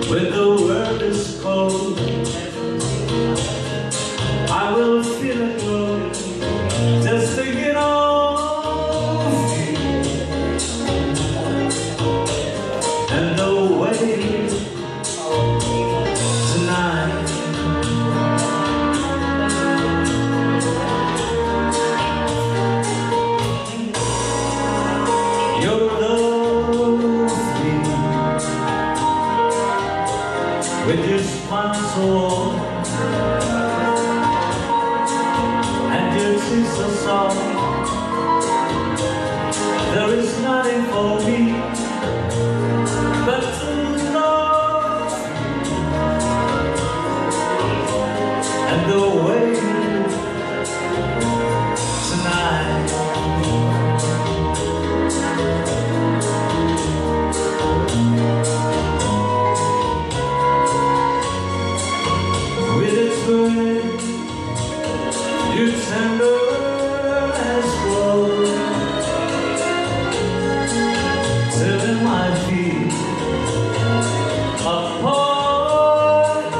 When the world is cold, I will feel it growing, just thinking of you and the way tonight. Your love with your smile so warm and your teeth so soft. There is nothing for me but to love and the way tonight. You tender as gold, till in my feet apart,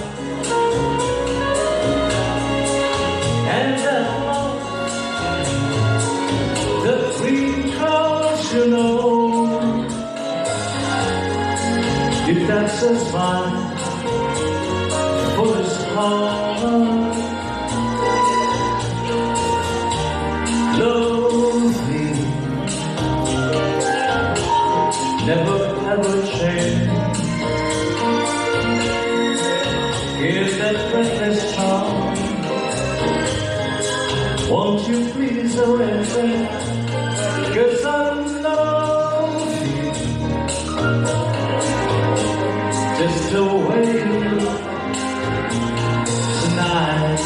and that love, the precaution, if that's as fine for this heart. Love me, never ever change. Give that breathless charm. Won't you please arrange it? 'Cause I love you just the way you look tonight.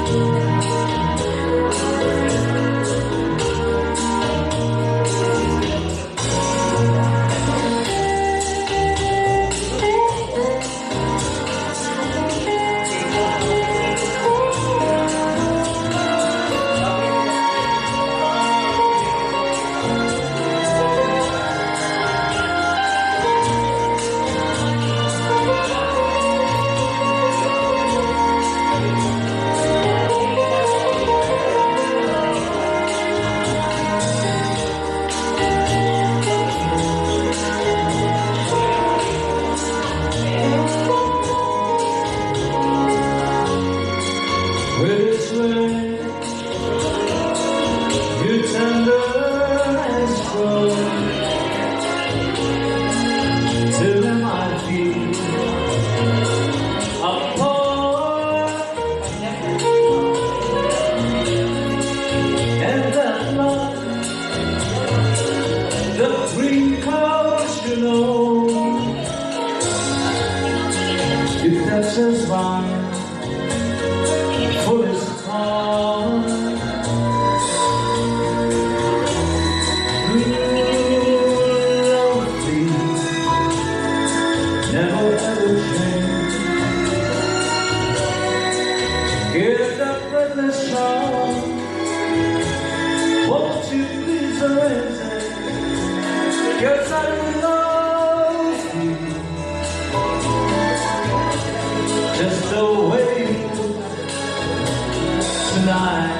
You tender as gold, till my feet apart, and that love, the precaution, if that's as fine for this heart. Never ever change. Give that breathless charm. Won't you please arrange it? 'Cause I love you just the way you look tonight.